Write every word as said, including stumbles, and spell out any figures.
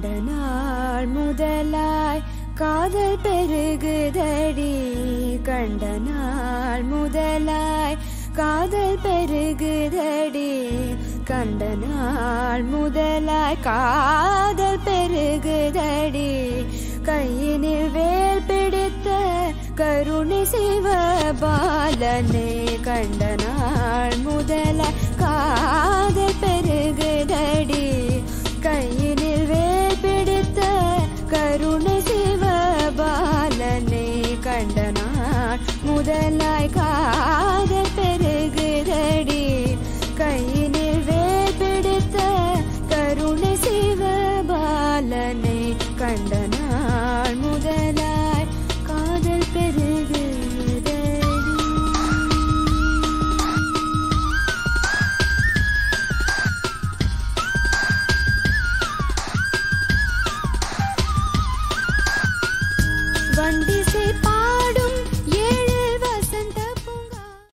கண்ட நாள் முதலாய் காதல் பெருகுதடி கண்ட நாள் முதலாய் காதல் பெருகுதடி கண்ட நாள் முதலாய் காதல் பெருகுதடி கையினில் வேல் பிடித்த கருணை சிவ பாலனே கண்ட நாள் முதலாய் காதல் பெருகுதடி கையினில் வேல் பிடித்த கருணை சிவ பாலனே கண்ட நாள் முதலாய் காதல் பெருகுதடி கையினில் வேல் பிடித்த கருணை சிவ பாலனே கண்ட நாள் முதலாய் காதல் பெருகுதடி. வண்டிசை